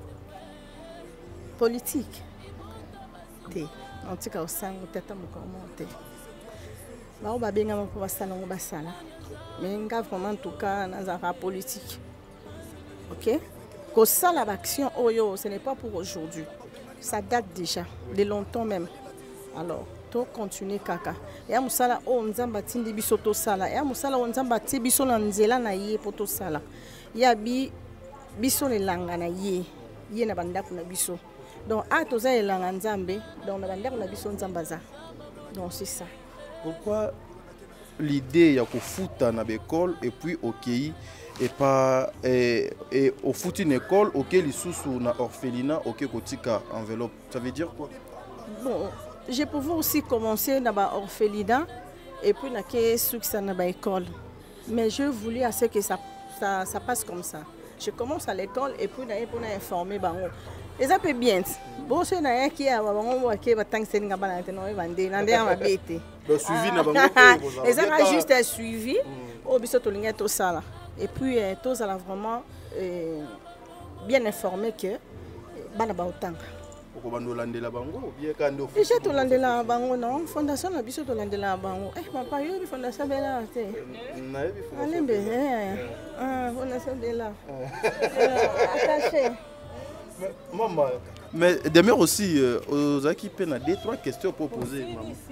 politique te en tout cas au sang tata mokomo te ba ba benga moko basala ngo basala mais nga vraiment en tout cas dans la politique OK ko sala l'action oyo ce n'est pas pour aujourd'hui ça date déjà de longtemps même alors to continuer kaka ya musala o nzamba tindi biso to sala ya musala o nzamba ti biso na nzela na ye poto sala ya bi biso le langa na ye ye na bandako na biso donc a to za elanga nzambe donc na bandako na biso nzamba za donc c'est ça. Pourquoi l'idée ya kofuta na l'école et puis OK et pas et, et au foot une école OK lisusu na orphelinat OK kotika enveloppe. Ça veut dire quoi? Bon, je pouvais aussi commencer dans l'orphelinat et puis na ke succès na ba école. Mais je voulais à ce que ça, ça ça passe comme ça. Je commence à l'école et puis na pour informer bango. Et ça peut bien. Bon, c'est na qui a bango ke batang sen nga bana teno vande na ndia mabete. Le suivi na bango. Et ça a juste un suivi au biso to linga to sala. Et puis tous ça vraiment bien informé que bana ba otanga. Ko bando landela bango bien kando. Déjà to landela bango non, fondation na biso to landela bango. Eh papa yo bi fondation bela te. Na yebi fondation. Alembe eh. Ah, fondation bela. Attaché. Maman, mais demain aussi, euh, aux équipes, il y a deux, trois questions pour poser.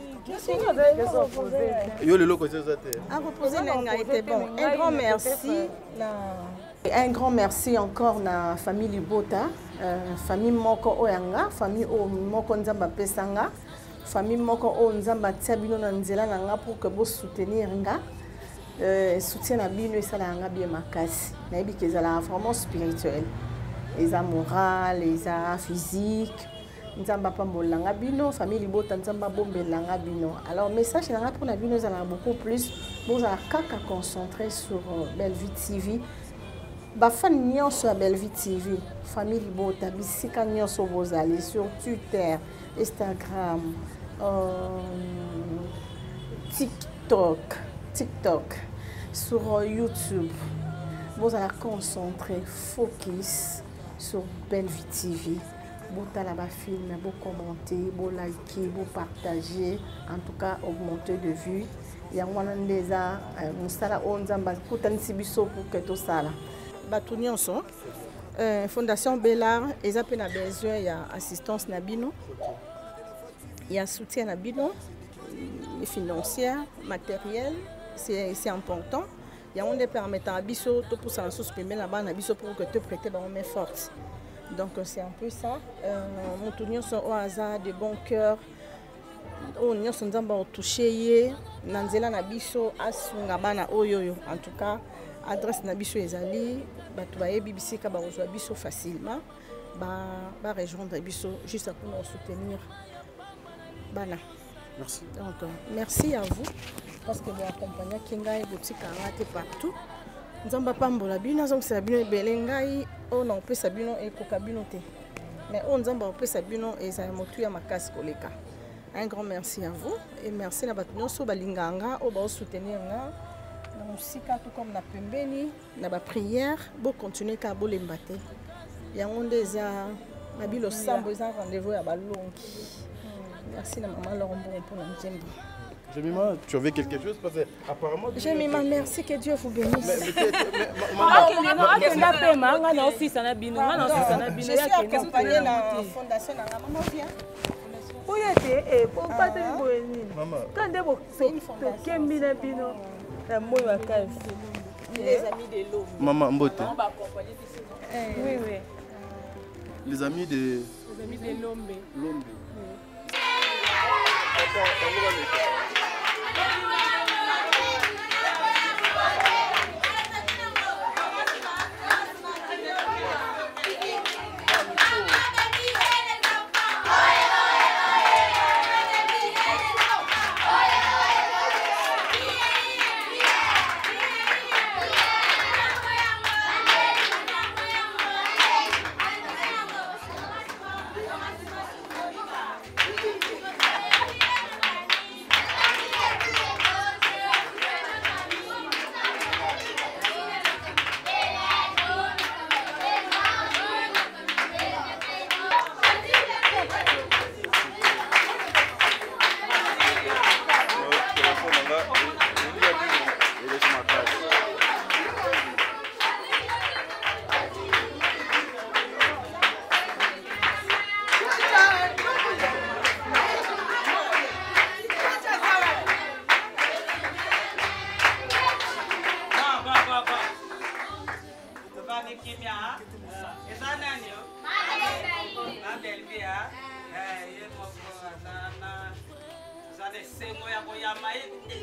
Un grand merci. Un grand merci encore à la famille Libota, euh, famille Moko Oyanga, famille Moko Nzamba Pesanga, famille Moko O Nzamba Tiabino Nanzela Nanga pour que vous soutenir nga. Euh, soutien à Bino et ça la bien makasi. Nabi que ça vraiment spirituel. Les a moral, les a physique. Nzamba pambolanga bino, famille Libota Nzamba bombelanga bino. Alors message nanga pour na bino ça beaucoup plus. Vous avez qu'à concentrer sur euh, Belle Vie T V. Ba fan nyonso ya Belle Vie T V, famille Libota, bisika nyonso bozali sur Twitter, Instagram, euh, TikTok, TikTok, sur euh, YouTube. Vous allez concentrer, focus sur Belle Vie T V. Vous allez film, vous commenter, vous liker, vous partager, en tout cas augmenter de vues. Il y a un des ans, nous allons pour que tout ça. Bato nyonso euh, Fondation Bellard ils ont besoin il y a assistance nabino il y a soutien nabino financier matériel c'est c'est important il y a on des permettant abiso to pour ça suspendre là-bas nabiso pour que te prêter ba main forte donc c'est un peu ça euh, mon nyonso au hasard de bon cœur on nyonso nzamba o toucher nanzela nabiso asunga bana oyoyo en tout cas adresse na biso ezali bato bayebi bisika bazwa biso facilement ba ba rejoindre biso juste pour nous soutenir bana. Merci. Donc merci à vous parce que vous accompagnez kingai boutique ngate partout. Nzamba pambola bino donc c'est bino belengai on on peut sabino et kokabino te. Mais on nzamba on peut sabino et ça motu ya makasi koleka. Un grand merci à vous et merci na bato nyonso balinganga o ba soutenir nga. Musika tout comme la pembeni na ba prière bo continuer ka bo lembate ya ngonde za mabilo sambo za rendez-vous ya balongi. Merci na maman Lorombo pour la nzembo. Jemima, tu avais quelque chose parce que apparemment Jemima, merci que Dieu vous bénisse. Je suis accompagnée dans la fondation de Maman Via. Oui, et pour pas te maman. Quand des beaux les amis de l'eau. Maman Mbote. Oui, oui. Les amis de Les amis de l'Ombe. L'Ombe.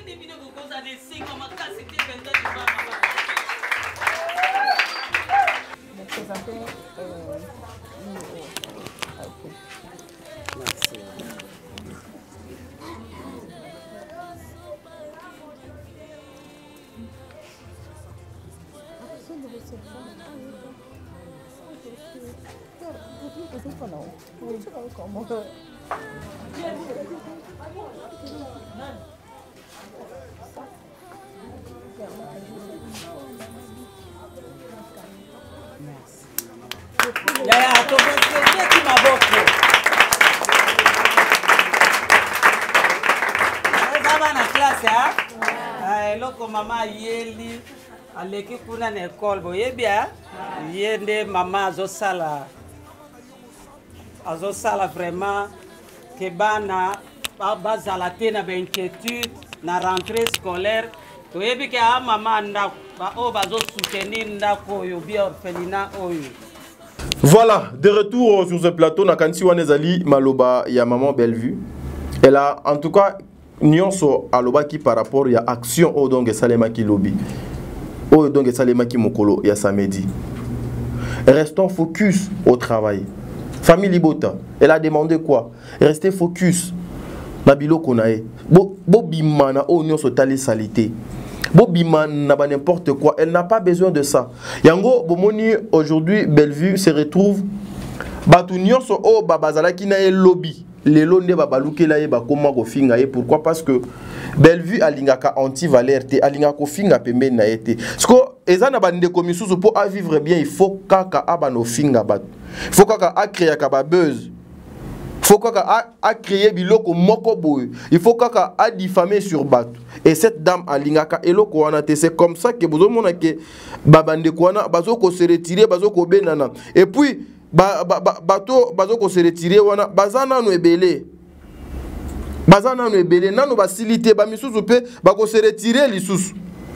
Yaya, tobeti maboko. Eza bana classe ha? Ah, eloko mama yeli aleki kuna na école boyebi ha? Yende mama azosala azosala vraiment ke bana bazala te na inquiétude na rentrée scolaire. Toyebi ke a mama ndako ba o bazosoutenir ndako oyo bi orphelinat oyo. Voilà, de retour sur ce plateau, Nakansi Wanezali Maloba ya maman Bellevue. Elle a en tout cas nyonso aloba qui par rapport à action au donc Salema ki lobby. Au donc Salema ki mokolo ya samedi. Restons focus au travail. Famille Libota, elle a demandé quoi? Restez focus. Nabilo konae. Bo bo bimana o nyonso tali salité. Bobiman n'a pas n'importe quoi, elle n'a pas besoin de ça. Yango bomoni aujourd'hui Bellevue se retrouve batunion so o babazala ki na e lobby. Lelo nde babaluke la e ba koma ko finga e pourquoi parce que Bellevue alingaka anti-valeur te alingaka ko finga pembe na ete. Sko eza na bande komisusu pour à vivre bien il faut kaka abano finga bat. Il faut kaka a créer ka ba buzz. Il faut kaka a créer biloko moko boy. Il faut kaka a diffamer sur bateau. Et cette dame a lingaka eloko wana te c'est comme ça que bozo mona ke babande kwana bazo ko se retirer bazo ko benana. Et puis ba bato bazo ko se retirer wana bazana no ebele. Bazana no ebele nano basilité ba misusu pe ba ko se retirer lisusu.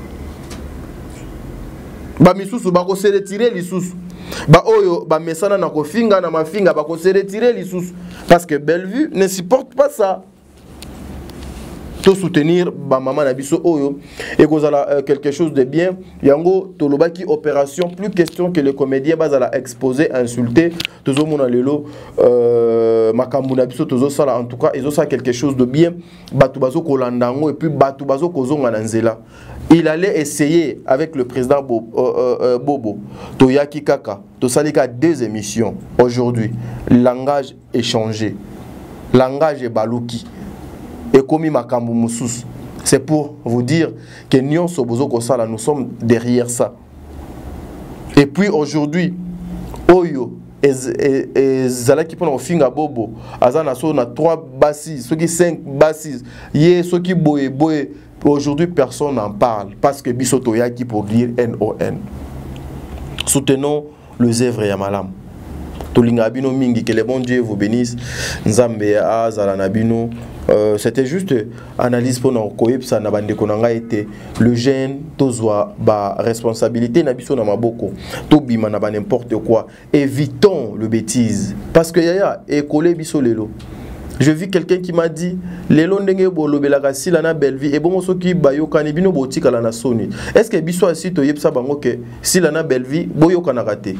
Ba misusu ba ko se retirer lisusu. Ba oyo ba mesana na ko finga na mafinga ba ko se retirer lisusu parce que Bellevue ne supporte pas ça. Tout soutenir ba maman na biso oyo et kozala euh, quelque chose de bien yango tolobaki opération plus question que les comédiens bazala exposer insulter tozo mona lelo euh makambu na biso tozo sala en tout cas ils ont ça quelque chose de bien batu bazo kolandango et puis batu bazo kozonga na nzela. Il allait essayer avec le président Bo, euh, euh, Bobo Toyaki Kaka to salika deux émissions aujourd'hui langage échangé langage baluki et komi makambu musus. C'est pour vous dire que Nyon Sobozo Kosala, nous sommes derrière ça. Et puis aujourd'hui, Oyo et Zala qui prend au finga bobo, Azana so na trois bassis, ceux qui cinq bassis, yé ceux qui boye boye. Aujourd'hui, personne n'en parle parce que Bisoto Yaki pour dire N O N. Soutenons le zèvre Yamalam. Tolinga Abino Mingi, que les bons dieux vous bénissent. Nzambe Azala Nabino. Euh, C'était juste analyse pour nous koyep ça nabande konanga été le gène tozwa ba responsabilité nabiso na maboko to bima na ba n'importe quoi. Évitons le bêtise parce que yaya écolé biso lelo. Je vis quelqu'un qui m'a dit lelo ndenge bolobelaka sila na Bellevue et bon soki bayoka ni bino botika la na soni. Est-ce que biso asi to yepsa bango ke sila na Bellevue boyoka na raté.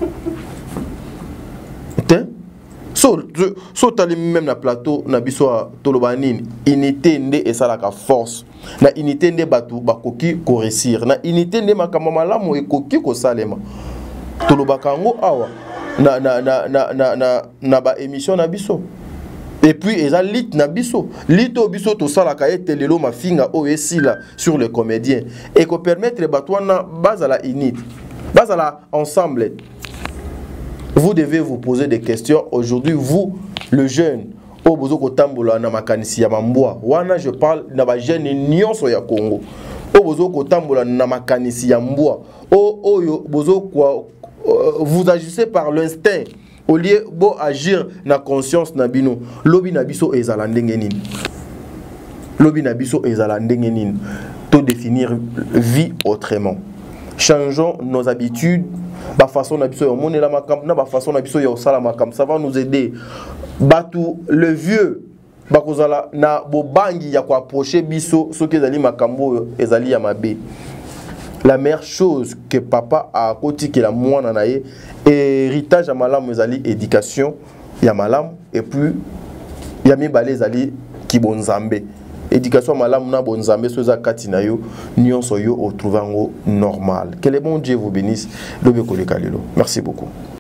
So, so tali même na plateau na biso tolobanini unité nde esalaka force na unité nde batu bakoki ko réussir na unité nde makama malamu ekoki ko salema tolobaka ngo awa na na na na na na, na ba émission na biso et puis eza lit na biso lito biso to salaka ete lelo mafinga o esila sur les comédiens et ko permettre batwana bazala unité bazala ensemble. Vous devez vous poser des questions. Aujourd'hui, vous, le jeune, au bozo kotambola na makanisi ya mambwa. Wana je parle na ba jeune nyonso ya Congo. Au bozo kotambola na makanisi ya mbwa. O oyo bozo kwa vous agissez par l'instinct au lieu bo agir na conscience na bino. Lobi na biso ezala ndenge nini. Lobi na biso ezala ndenge nini. To définir vie autrement. Changeons nos habitudes. Ba façon na biso yo monela makam na ba façon na biso yo sala makam ça va nous aider. Batu le vieux bakozala na bobangi ya koapprocher biso soki ezali makambo ezali ya mabe. La meilleure chose que papa a côté que la mwana na ye héritage ya malamu ezali éducation ya malamu et puis ya mibale ezali kibonzambe. Éducation malamu na bonzambe so za kati na yo nyonso yo o trouvango normal. Que le bon Dieu vous bénisse. Lobe koleka lelo. Merci beaucoup.